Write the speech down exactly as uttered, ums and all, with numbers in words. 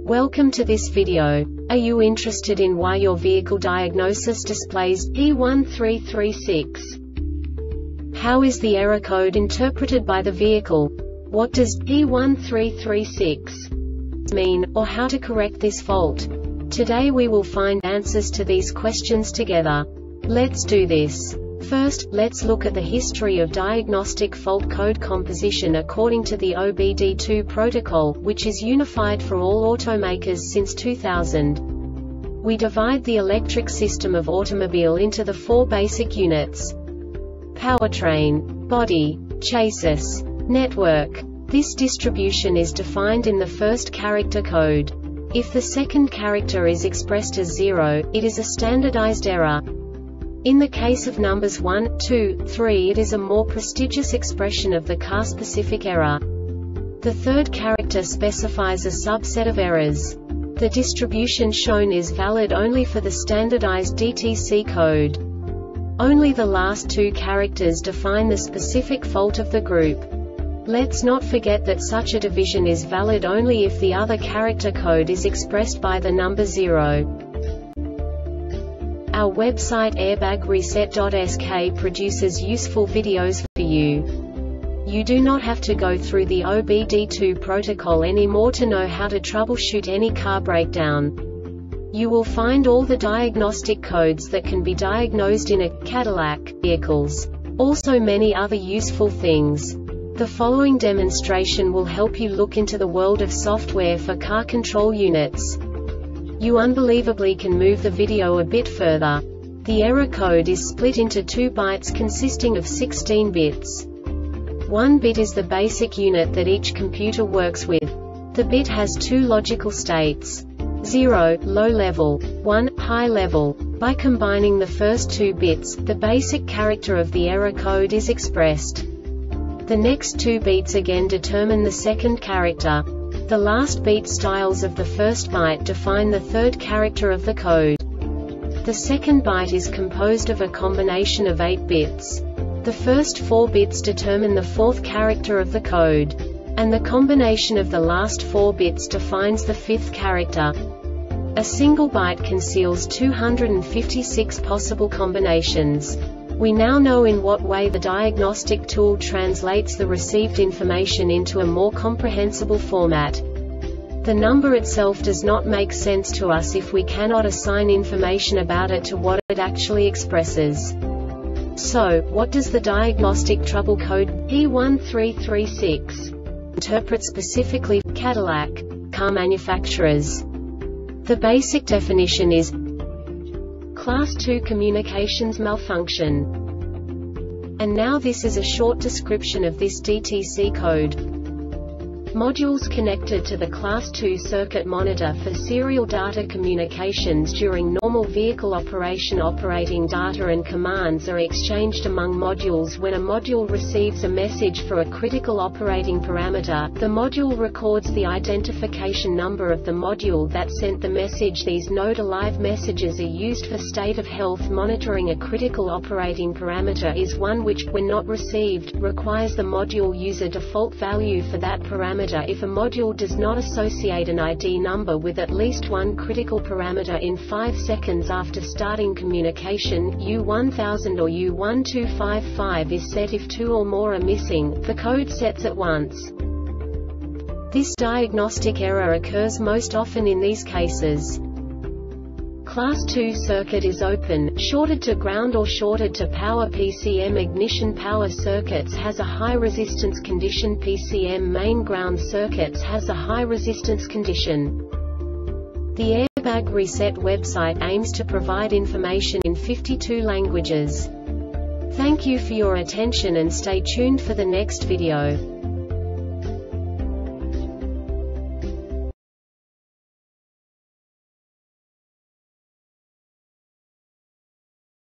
Welcome to this video. Are you interested in why your vehicle diagnosis displays P one three three six? How is the error code interpreted by the vehicle? What does P one three three six mean, or how to correct this fault? Today we will find answers to these questions together. Let's do this. First, let's look at the history of diagnostic fault code composition according to the O B D two protocol, which is unified for all automakers since two thousand. We divide the electric system of automobile into the four basic units: powertrain, body, chassis, network. This distribution is defined in the first character code. If the second character is expressed as zero, it is a standardized error. In the case of numbers one, two, three, it is a more prestigious expression of the car-specific error. The third character specifies a subset of errors. The distribution shown is valid only for the standardized D T C code. Only the last two characters define the specific fault of the group. Let's not forget that such a division is valid only if the other character code is expressed by the number zero. Our website airbag reset dot S K produces useful videos for you. You do not have to go through the O B D two protocol anymore to know how to troubleshoot any car breakdown. You will find all the diagnostic codes that can be diagnosed in a Cadillac vehicles. Also many other useful things. The following demonstration will help you look into the world of software for car control units. You unbelievably can move the video a bit further. The error code is split into two bytes consisting of sixteen bits. One bit is the basic unit that each computer works with. The bit has two logical states: zero, low level, one, high level. By combining the first two bits, the basic character of the error code is expressed. The next two beats again determine the second character. The last beat styles of the first byte define the third character of the code. The second byte is composed of a combination of eight bits. The first four bits determine the fourth character of the code. And the combination of the last four bits defines the fifth character. A single byte conceals two hundred fifty-six possible combinations. We now know in what way the diagnostic tool translates the received information into a more comprehensible format. The number itself does not make sense to us if we cannot assign information about it to what it actually expresses. So, what does the diagnostic trouble code P one three three six interpret specifically for Cadillac car manufacturers? The basic definition is Class two communications malfunction. And now this is a short description of this D T C code. Modules connected to the Class two circuit monitor for serial data communications during normal vehicle operation. Operating data and commands are exchanged among modules. When a module receives a message for a critical operating parameter, the module records the identification number of the module that sent the message. These node-alive messages are used for state of health monitoring. A critical operating parameter is one which, when not received, requires the module use a default value for that parameter. If a module does not associate an I D number with at least one critical parameter in five seconds after starting communication, U one thousand or U one two five five is set. If two or more are missing, the code sets at once. This diagnostic error occurs most often in these cases. Class two circuit is open, shorted to ground or shorted to power. P C M ignition power circuits has a high resistance condition. P C M main ground circuits has a high resistance condition. The Airbag Reset website aims to provide information in fifty-two languages. Thank you for your attention and stay tuned for the next video.